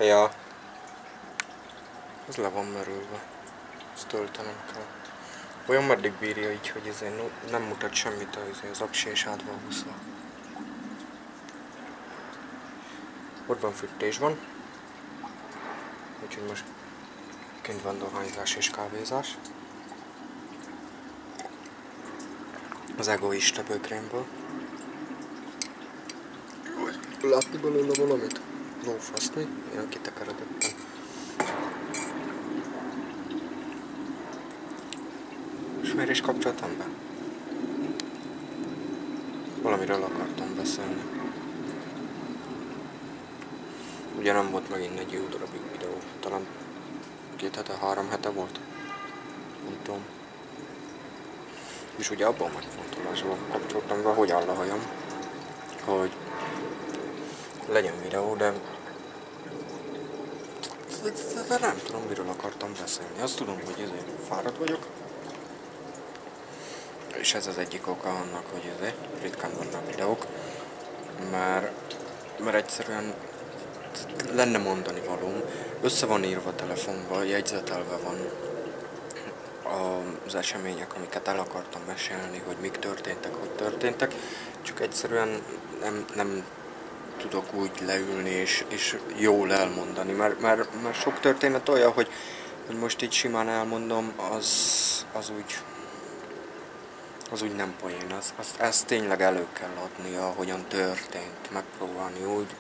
Ja. Ez le van merülve. Ezt töltenem kell. Olyan meddig bírja így, hogy ezért nem mutat semmit az aksi és át van húzva. Ott van fűtés van. Úgyhogy most kint van dohányzás és kávézás. Az egoista bőkrémből. Látni belőle valamit? Lófaszni? Ilyen kitekeredettem. És miért is kapcsoltam be? Valamiről akartam beszélni. Ugye nem volt megint egy jó darabig videó. Talán 2 hete, 3 hete volt. Nem tudom. És ugye abban megfontolásban kapcsoltam be, hogy áll a hajam. Hogy legyen videó, de nem tudom, miről akartam beszélni. Azt tudom, hogy ezért fáradt vagyok. És ez az egyik oka annak, hogy ezért ritkán vannak videók. Mert egyszerűen lenne mondani valóm. Össze van írva a telefonba, jegyzetelve van az események, amiket el akartam mesélni, hogy mik történtek, hogy történtek. Csak egyszerűen nem tudok úgy leülni és jól elmondani, mert sok történet olyan, hogy most így simán elmondom, az úgy nem poén, ezt tényleg elő kell adni, ahogyan történt, megpróbálni úgy.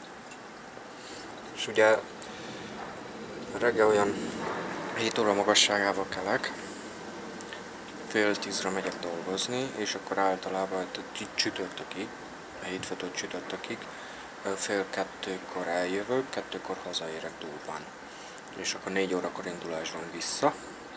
És ugye reggel olyan 7 óra magasságával kelek, fél 10-re megyek dolgozni, és akkor általában csütörtökig, hétfőtől csütörtökig, fél 2-kor eljövök, 2-kor hazaérek durván. És akkor 4 órakor indulás van vissza.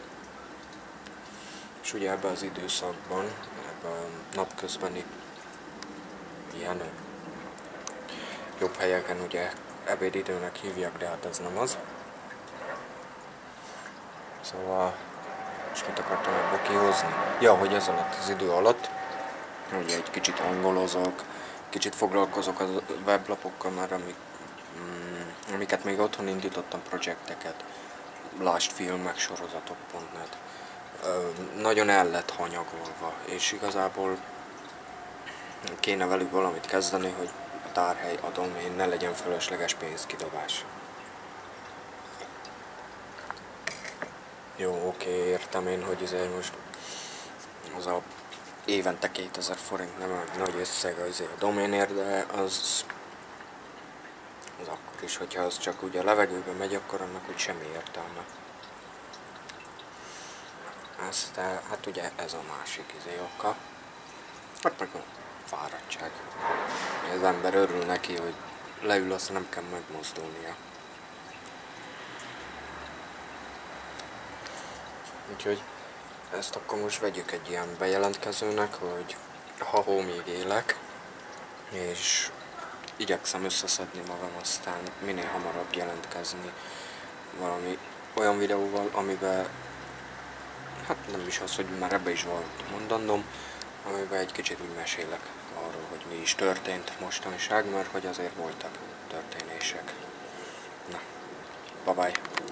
És ugye ebben az időszakban, ebben a napközbeni ilyen jobb helyeken ugye ebédidőnek hívják, de hát ez nem az. Szóval, és mit akartam ebből kihozni? Ja, hogy ez alatt az idő alatt, ugye egy kicsit angolozok, kicsit foglalkozok a weblapokkal már, amiket még otthon indítottam, projekteket, lásd filmek, sorozatok.net. Nagyon el lett hanyagolva, és igazából kéne velük valamit kezdeni, hogy a tárhely adom, én ne legyen fölösleges pénzkidobás. Jó, oké, értem én, hogy ezért most az a évente 2000 forint nem egy nagy összeg azért a doménért, de az akkor is, hogyha az csak ugye a levegőbe megy, akkor annak úgy semmi értelme. Aztán, hát ugye ez a másik oka. Hát meg a fáradtság. Az ember örül neki, hogy leül, azt nem kell megmozdulnia. Úgyhogy ezt akkor most vegyük egy ilyen bejelentkezőnek, hogy ha még élek, és igyekszem összeszedni magam, aztán minél hamarabb jelentkezni valami olyan videóval, amiben, hát nem is az, hogy már ebbe is volt mondanom, amiben egy kicsit úgy mesélek arról, hogy mi is történt mostanság, mert hogy azért voltak történések. Na, bye bye!